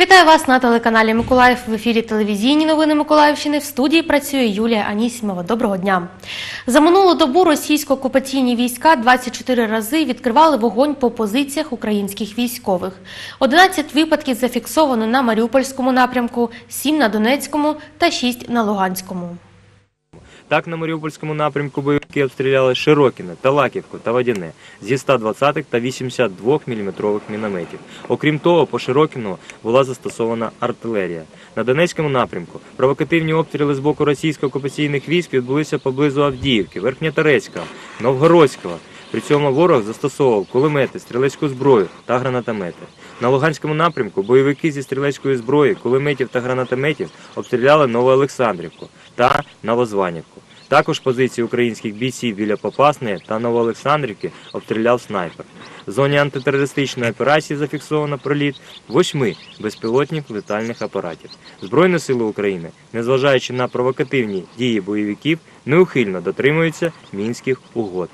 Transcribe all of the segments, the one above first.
Вітаю вас на телеканалі Миколаїв. В ефірі телевізійні новини Миколаївщини. В студії працює Юлія Анісімова. Доброго дня. За минулу добу російсько-окупаційні війська 24 рази відкривали вогонь по позиціях українських військових. 11 випадків зафіксовано на Маріупольському напрямку, 7 на Донецькому та 6 на Луганському. Так, на Маріупольському напрямку бойовики обстріляли Широкіне, Талаківку та Водяне зі 120-х та 82-мм мінометів. Окрім того, по Широкіну була застосована артилерія. На Донецькому напрямку провокативні обстріли з боку російсько-окупаційних військ відбулися поблизу Авдіївки, Верхньоторецького, Новгородського. При цьому ворог застосовував кулемети, стрілецьку зброю та гранатомети. На Луганському напрямку бойовики зі стрілецької зброї, кулеметів та гранатометів обстріляли Новоолександрівку та Новозванівку. Також позиції українських бійців біля Попасної та Новоолександрівки обстріляв снайпер. В зоні антитерористичної операції зафіксовано проліт 8 безпілотних летальних апаратів. Збройні сили України, незважаючи на провокативні дії бойовиків, неухильно дотримуються Мінських угод.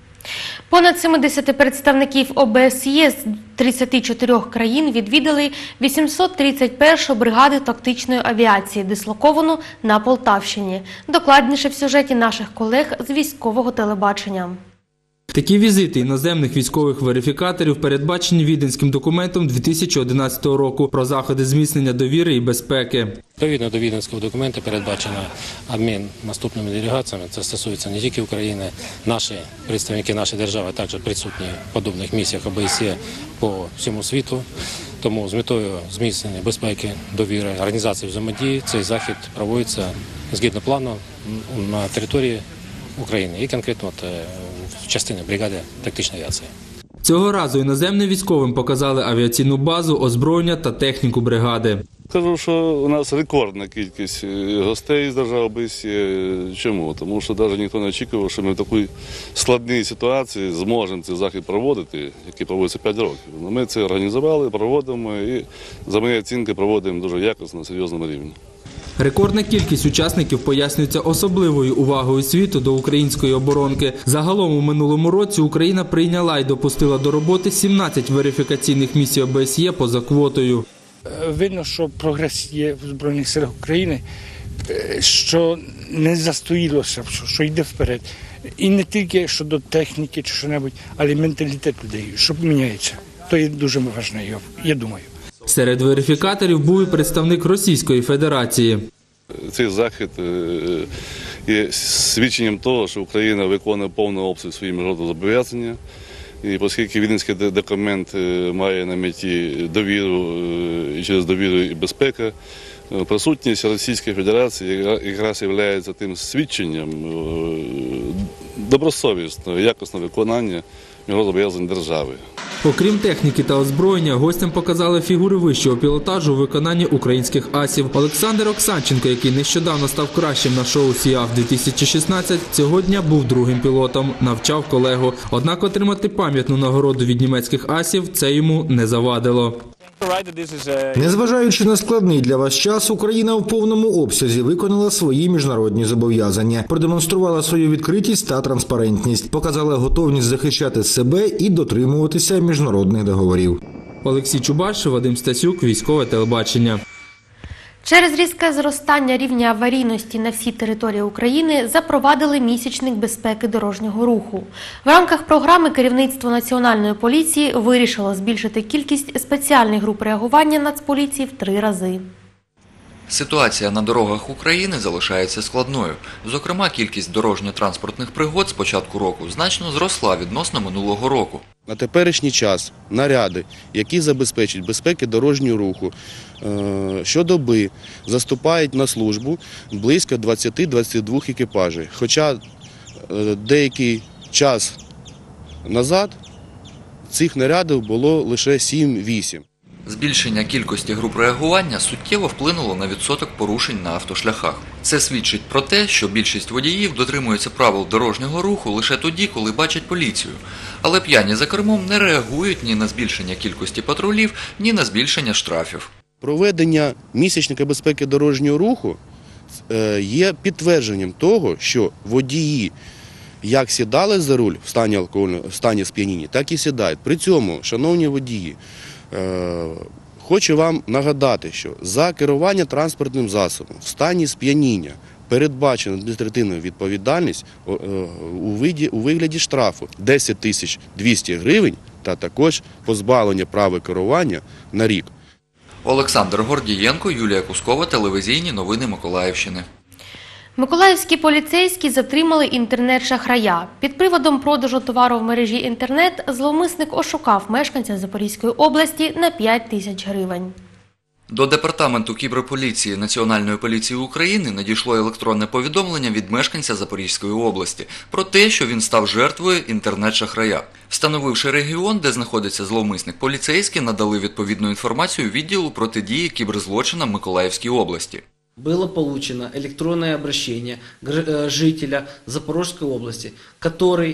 Понад 70 представників ОБСЄ з 34 країн відвідали 831-шу бригаду тактичної авіації, дислоковану на Полтавщині. Докладніше в сюжеті наших колег з військового телебачення. Такі візити іноземних військових верифікаторів передбачені Віденським документом 2011 року про заходи зміцнення довіри і безпеки. Відповідно до Віденського документу передбачено обмін наступними делегаціями. Це стосується не тільки України, наші представники нашої держави також присутні в подібних місіях ОБСЄ по всьому світу. Тому з метою зміцнення безпеки, довіри, організації взаємодії цей захід проводиться згідно плану на території України і конкретно в частині бригади тактичної авіації. Цього разу іноземним військовим показали авіаційну базу, озброєння та техніку бригади. Кажу, що у нас рекордна кількість гостей з держав ОБСЄ. Чому? Тому що навіть ніхто не очікував, що ми в такій складній ситуації зможемо цей захід проводити, який проводиться 5 років. Ми це організували, проводимо і, за моєю оцінкою, проводимо дуже якісно, на серйозному рівні. Рекордна кількість учасників пояснюється особливою увагою світу до української оборонки. Загалом у минулому році Україна прийняла і допустила до роботи 17 верифікаційних місій ОБСЄ поза квотою. Видно, що прогрес є в Збройних силах України, що не застоїлося, що йде вперед. І не тільки щодо техніки чи що-небудь, але й менталітет людей, що міняється. То є дуже важливо, я думаю. Серед верифікаторів був і представник Російської Федерації. Цей захід є свідченням того, що Україна виконує повний обсяг свої міжнародні зобов'язання. І оскільки Віденський документ має на меті довіру, і через довіру і безпеку, присутність Російської Федерації якраз є тим свідченням добросовісного, якісного виконання зобов'язань держави. Окрім техніки та озброєння, гостям показали фігури вищого пілотажу у виконанні українських асів. Олександр Оксанченко, який нещодавно став кращим на шоу «СІАФ-2016», цього дня був другим пілотом, навчав колегу. Однак отримати пам'ятну нагороду від німецьких асів – це йому не завадило. Незважаючи на складний для вас час, Україна в повному обсязі виконала свої міжнародні зобов'язання, продемонструвала свою відкритість та транспарентність, показала готовність захищати себе і дотримуватися міжнародних договорів. Олексій Чубаршев, Вадим Стасюк, Військове телебачення. Через різке зростання рівня аварійності на всій території України запровадили місячник безпеки дорожнього руху. В рамках програми керівництво Національної поліції вирішило збільшити кількість спеціальних груп реагування Нацполіції в 3 рази. Ситуація на дорогах України залишається складною. Зокрема, кількість дорожньо-транспортних пригод з початку року значно зросла відносно минулого року. На теперішній час наряди, які забезпечують безпеки дорожнього руху, щодоби заступають на службу близько 20-22 екіпажів. Хоча деякий час назад цих нарядів було лише 7-8. Збільшення кількості груп реагування суттєво вплинуло на відсоток порушень на автошляхах. Це свідчить про те, що більшість водіїв дотримуються правил дорожнього руху лише тоді, коли бачать поліцію. Але п'яні за кермом не реагують ні на збільшення кількості патрулів, ні на збільшення штрафів. Проведення місячника безпеки дорожнього руху є підтвердженням того, що водії як сідали за руль в стані сп'яніння, так і сідають. При цьому, шановні водії, Хочу вам нагадати, що за керування транспортним засобом в стані сп'яніння передбачена адміністративна відповідальність у вигляді штрафу 10 200 гривень та також позбавлення права керування на рік. Олександр Гордієнко, Юлія Кускова, телевізійні новини Миколаївщини. Миколаївські поліцейські затримали інтернет-шахрая. Під приводом продажу товару в мережі інтернет зловмисник ошукав мешканця Запорізької області на 5 тисяч гривень. До Департаменту кіберполіції Національної поліції України надійшло електронне повідомлення від мешканця Запорізької області про те, що він став жертвою інтернет-шахрая. Встановивши регіон, де знаходиться зловмисник, поліцейські надали відповідну інформацію відділу протидії кіберзлочинам Миколаївській області. Было получено электронное обращение жителя Запорожской области, который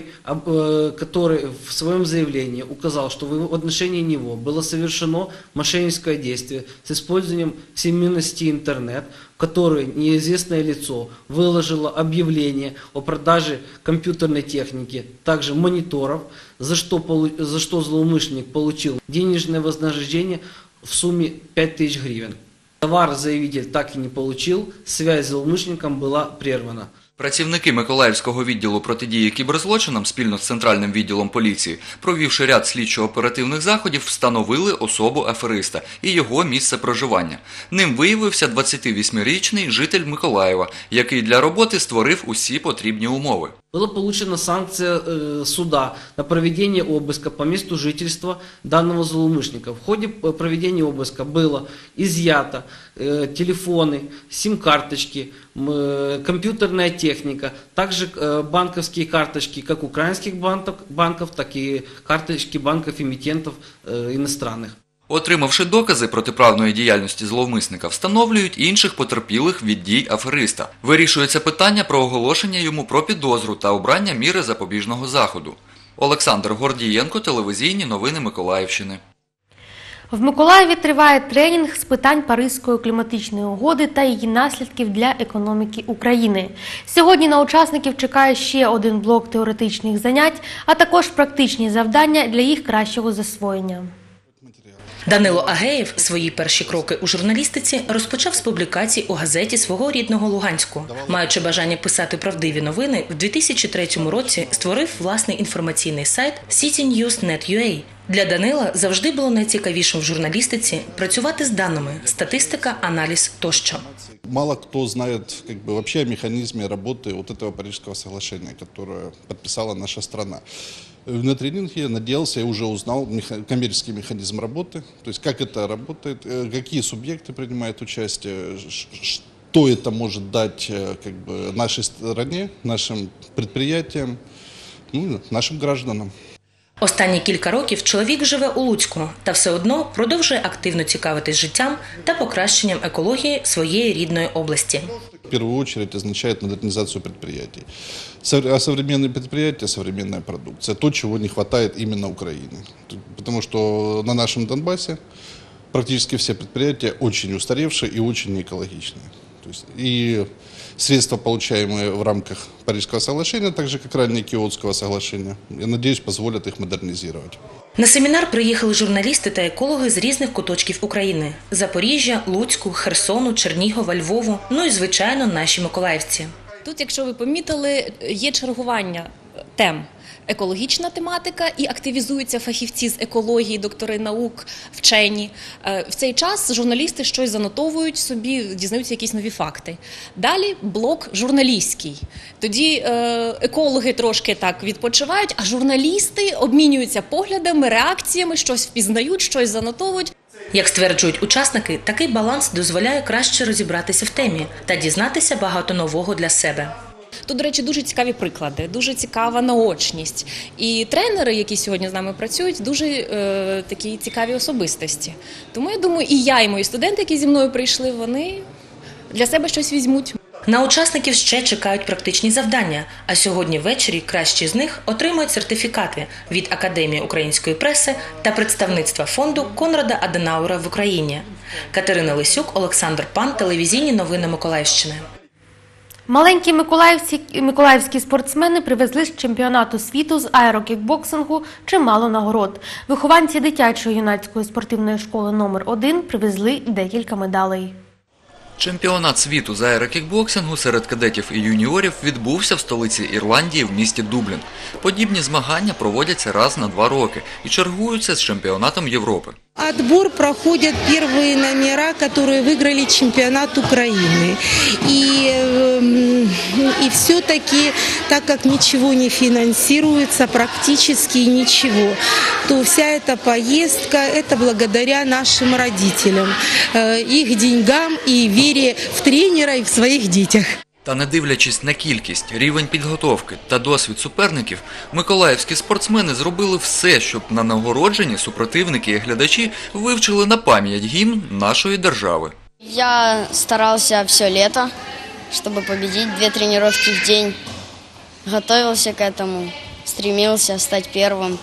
в своем заявлении указал, что в отношении него было совершено мошенническое действие с использованием семейности интернет, в которой неизвестное лицо выложило объявление о продаже компьютерной техники, также мониторов, за что злоумышленник получил денежное вознаграждение в сумме 5000 гривен. Товар заявитель так и не получил, связь с злоумышленником была прервана. Працівники Миколаївського відділу протидії кіберзлочинам спільно з Центральним відділом поліції, провівши ряд слідчо-оперативних заходів, встановили особу афериста і його місце проживання. Ним виявився 28-річний житель Миколаєва, який для роботи створив усі потрібні умови. Была получена санкция суда на проведение обыска по месту жительства данного злоумышленника. В ходе проведения обыска было изъято телефоны, сим-карточки, компьютерная техника, также банковские карточки как украинских банков, так и карточки банков-эмитентов иностранных. Отримавши докази протиправної діяльності зловмисника, встановлюють інших потерпілих від дій афериста. Вирішується питання про оголошення йому про підозру та обрання міри запобіжного заходу. Олександр Гордієнко, телевізійні новини Миколаївщини. В Миколаєві триває тренінг з питань Паризької кліматичної угоди та її наслідків для економіки України. Сьогодні на учасників чекає ще один блок теоретичних занять, а також практичні завдання для їх кращого засвоєння. Данило Агеєв свої перші кроки у журналістиці розпочав з публікацій у газеті свого рідного Луганську. Маючи бажання писати правдиві новини, в 2003 році створив власний інформаційний сайт citynews.net.ua. Для Данила завжди було найцікавішим в журналістиці працювати з даними, статистика, аналіз тощо. Мало кто знает вообще о механизме работы вот этого Парижского соглашения, которое подписала наша страна. На тренинге я надеялся, я уже узнал коммерческий механизм работы, то есть как это работает, какие субъекты принимают участие, что это может дать нашей стране, нашим предприятиям, нашим гражданам. Останні кілька років чоловік живе у Луцьку та все одно продовжує активно цікавитись життям та покращенням екології своєї рідної області. В первую очередь означает модернизацию предприятий. А современные предприятия, современная продукция – то, чего не хватает именно Украине. Потому что на нашем Донбассе практически все предприятия очень устаревшие и очень неэкологичные. И средства, получаемые в рамках Парижского соглашения, так же, как ранее Киотского соглашения, я надеюсь, позволят их модернизировать. На семінар приїхали журналісти та екологи з різних куточків України – Запоріжжя, Луцьку, Херсону, Чернігова, Львову, ну і, звичайно, наші миколаївці. Тут, якщо ви помітили, є чергування тем. Екологічна тематика і активізуються фахівці з екології, доктори наук, вчені. В цей час журналісти щось занотовують собі, дізнаються якісь нові факти. Далі блок журналістський. Тоді екологи трошки так відпочивають, а журналісти обмінюються поглядами, реакціями, щось впізнають, щось занотовують. Як стверджують учасники, такий баланс дозволяє краще розібратися в темі та дізнатися багато нового для себе. Тут, до речі, дуже цікаві приклади, дуже цікава наочність. І тренери, які сьогодні з нами працюють, дуже такі цікаві особистості. Тому я думаю, і я, і мої студенти, які зі мною прийшли, вони для себе щось візьмуть. На учасників ще чекають практичні завдання, а сьогодні ввечері кращі з них отримають сертифікати від Академії української преси та представництва фонду Конрада Аденауера в Україні. Катерина Лисюк, Олександр Пан, телевізійні новини Миколаївщини. Маленькі миколаївські спортсмени привезли з чемпіонату світу з аерокікбоксингу чимало нагород. Вихованці дитячої юнацької спортивної школи номер 1 привезли декілька медалей. Чемпіонат світу з аерокікбоксингу серед кадетів і юніорів відбувся в столиці Ірландії в місті Дублін. Подібні змагання проводяться раз на 2 роки і чергуються з чемпіонатом Європи. Отбор проходят первые номера, которые выиграли чемпионат Украины. И все-таки, так как ничего не финансируется, практически ничего, то вся эта поездка – это благодаря нашим родителям, их деньгам и вере в тренера и в своих детях. Та не дивлячись на кількість, рівень підготовки та досвід суперників, миколаївські спортсмени зробили все, щоб на нагородженні супротивники і глядачі вивчили на пам'ять гімн нашої держави. Я старался все лето, чтобы победить, 2 тренировки в день. Готовился к этому, стремился стать первым.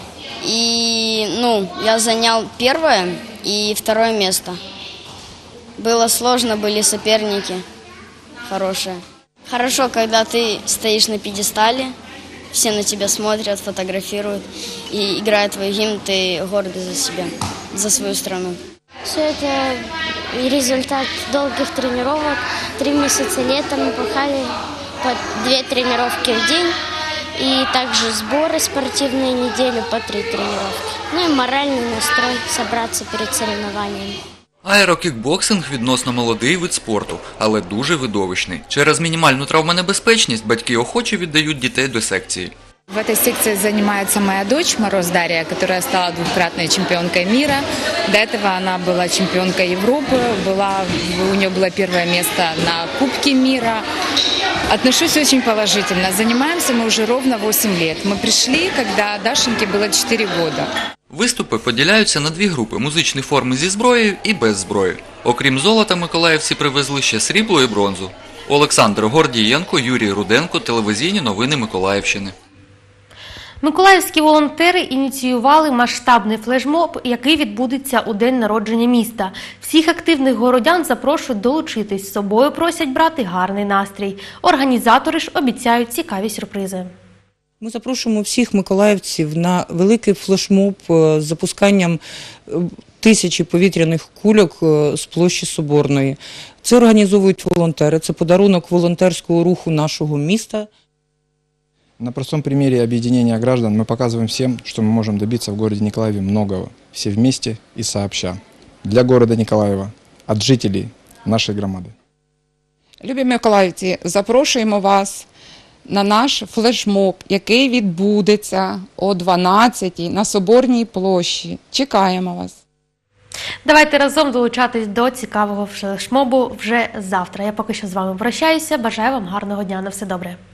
И, я занял 1 и 2 место. Было сложно, были соперники хорошие. Хорошо, когда ты стоишь на пьедестале, все на тебя смотрят, фотографируют, и играя твой гимн, ты гордый за себя, за свою страну. Все это результат долгих тренировок. 3 месяца лета мы пахали по 2 тренировки в день. И также сборы спортивные, неделю по 3 тренировки. И моральный настрой собраться перед соревнованиями. Аерокікбоксинг відносно молодий вид спорту, але дуже видовищний. Через мінімальну травмонебезпечність батьки охоче віддають дітей до секції. В этой секции занимается моя дочь Мороз Дарья, которая стала 2-кратной чемпионкой мира. До этого она была чемпионкой Европы, у нее было 1 место на Кубке мира. Отношусь очень положительно. Занимаемся мы уже ровно 8 лет. Мы пришли, когда Дашеньке было 4 года. Виступи поділяються на 2 групи – музичні форми зі зброєю і без зброї. Окрім золота, миколаївці привезли ще срібло і бронзу. Олександр Гордієнко, Юрій Руденко, телевізійні новини Миколаївщини. Миколаївські волонтери ініціювали масштабний флешмоб, який відбудеться у день народження міста. Всіх активних городян запрошують долучитись. З собою просять брати гарний настрій. Організатори ж обіцяють цікаві сюрпризи. Ми запрошуємо всіх миколаївців на великий флешмоб з запусканням 1000 повітряних кульок з площі Соборної. Це організовують волонтери, це подарунок волонтерського руху нашого міста. На простом примере объединения граждан мы показываем всем, что мы можем добиться в городе Николаеве многого, все вместе и сообща. Для города Николаева, от жителей нашей громады. Любі миколаївці, запрошуємо вас на наш флешмоб, який відбудеться о 12-й на Соборній площі. Чекаємо вас. Давайте разом долучатись до цікавого флешмобу вже завтра. Я поки що з вами прощаюся. Бажаю вам гарного дня. На все добре.